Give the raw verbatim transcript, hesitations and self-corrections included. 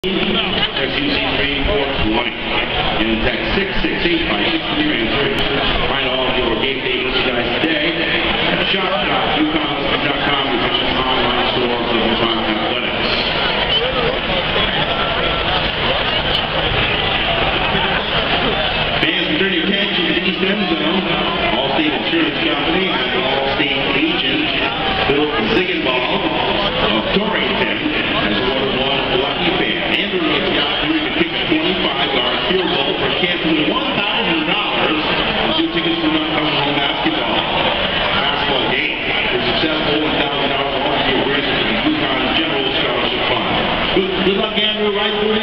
Text U C three four twenty and text six six eight by six three answer. Find all of your game day merchandise today at shop dot u conn dot com, the official online store for UConn athletics. Fans return your attention to the East End Zone. Allstate Insurance Company and Allstate agent Bill Ziegenball of Torrington has awarded one lucky fan. Andrew has the opportunity to kick a twenty-five yard field goal for a chance to win one thousand dollars and two tickets for an upcoming home basketball basketball game. For successful one thousand dollars will also be awarded to the UConn General Scholarship Fund. Good, good luck, Andrew. Right through